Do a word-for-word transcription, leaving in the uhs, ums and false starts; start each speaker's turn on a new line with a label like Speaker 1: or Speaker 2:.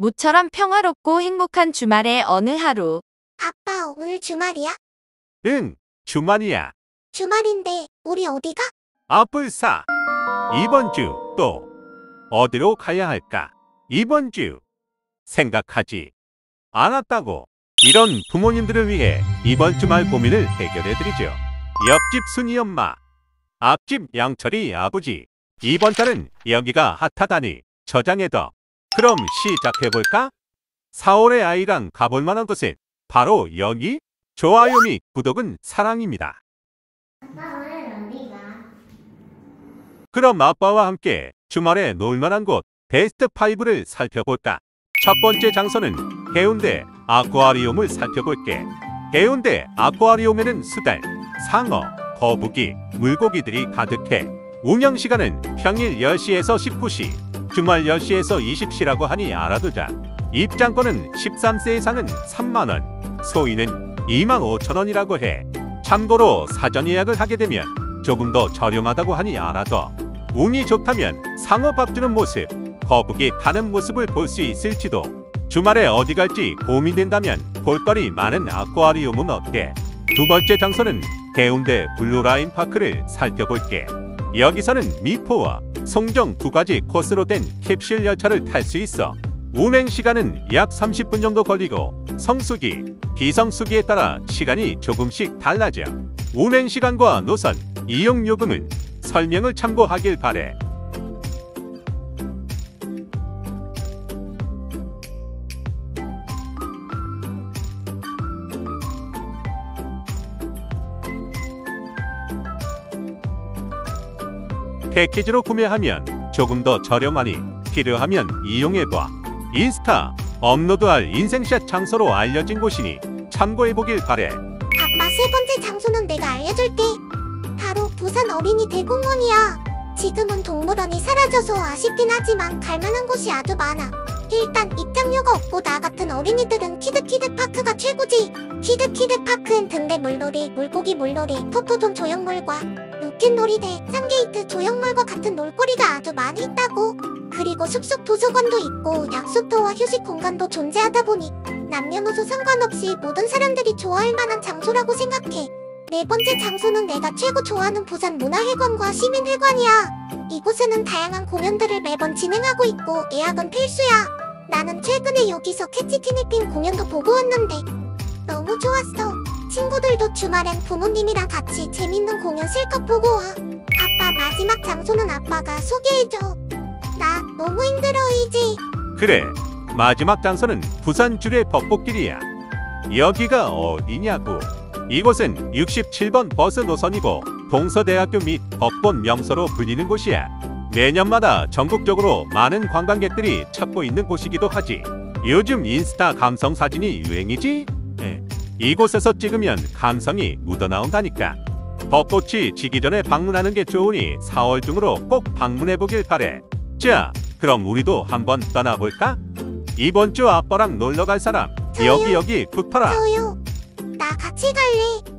Speaker 1: 모처럼 평화롭고 행복한 주말의 어느 하루.
Speaker 2: 아빠, 오늘 주말이야?
Speaker 3: 응, 주말이야.
Speaker 2: 주말인데 우리 어디가?
Speaker 3: 아뿔싸. 이번 주 또 어디로 가야 할까? 이번 주 생각하지 않았다고. 이런 부모님들을 위해 이번 주말 고민을 해결해드리죠. 옆집 순이 엄마, 앞집 양철이 아버지. 이번 달은 여기가 핫하다니 저장해둬. 그럼 시작해볼까? 사월에 아이랑 가볼 만한 곳은 바로 여기. 좋아요 및 구독은 사랑입니다.
Speaker 2: 아빠, 오늘 어디가?
Speaker 3: 그럼 아빠와 함께 주말에 놀만한 곳 베스트 파이브를 살펴볼까? 첫 번째 장소는 해운대 아쿠아리움을 살펴볼게. 해운대 아쿠아리움에는 수달, 상어, 거북이, 물고기들이 가득해. 운영시간은 평일 열 시에서 십구 시, 주말 열 시에서 이십 시라고 하니 알아두자. 입장권은 십삼 세 이상은 삼만 원, 소인은 이만 오천 원이라고 해. 참고로 사전 예약을 하게 되면 조금 더 저렴하다고 하니 알아둬. 운이 좋다면 상어 밥 주는 모습, 거북이 타는 모습을 볼 수 있을지도. 주말에 어디 갈지 고민된다면 볼거리 많은 아쿠아리움은 어때? 두 번째 장소는 해운대 블루라인 파크를 살펴볼게. 여기서는 미포와 송정 두 가지 코스로 된 캡슐 열차를 탈 수 있어. 운행 시간은 약 삼십 분 정도 걸리고 성수기, 비성수기에 따라 시간이 조금씩 달라져. 운행 시간과 노선, 이용 요금은 설명을 참고하길 바래. 패키지로 구매하면 조금 더 저렴하니 필요하면 이용해봐. 인스타 업로드할 인생샷 장소로 알려진 곳이니 참고해보길 바래.
Speaker 2: 아빠, 세 번째 장소는 내가 알려줄게. 바로 부산 어린이 대공원이야. 지금은 동물원이 사라져서 아쉽긴 하지만 갈만한 곳이 아주 많아. 일단 입장료가 없고 나 같은 어린이들은 키드키드파크가 최고지. 키드키드파크엔 등대 물놀이, 물고기 물놀이, 포토존 조형물과 루틴놀이대, 쌍게이트 조형물과 같은 놀거리가 아주 많이 있다고. 그리고 숲속 도서관도 있고 약수터와 휴식 공간도 존재하다 보니 남녀노소 상관없이 모든 사람들이 좋아할 만한 장소라고 생각해. 네 번째 장소는 내가 최고 좋아하는 부산 문화회관과 시민회관이야. 이곳에는 다양한 공연들을 매번 진행하고 있고 예약은 필수야. 나는 최근에 여기서 캐치티니핑 공연도 보고 왔는데 너무 좋았어. 친구들도 주말엔 부모님이랑 같이 재밌는 공연 실컷 보고 와. 아빠, 마지막 장소는 아빠가 소개해줘. 나 너무 힘들어 이제.
Speaker 3: 그래, 마지막 장소는 부산 주례 벚꽃길이야. 여기가 어디냐고. 이곳은 육십칠 번 버스 노선이고 동서대학교 및 벚꽃 명소로 불리는 곳이야. 매년마다 전국적으로 많은 관광객들이 찾고 있는 곳이기도 하지. 요즘 인스타 감성 사진이 유행이지? 에, 이곳에서 찍으면 감성이 묻어나온다니까. 벚꽃이 지기 전에 방문하는 게 좋으니 사월 중으로 꼭 방문해보길 바래. 자, 그럼 우리도 한번 떠나볼까? 이번 주 아빠랑 놀러갈 사람
Speaker 2: 저요.
Speaker 3: 여기 여기 붙어라.
Speaker 2: 저요. 나 같이 갈래.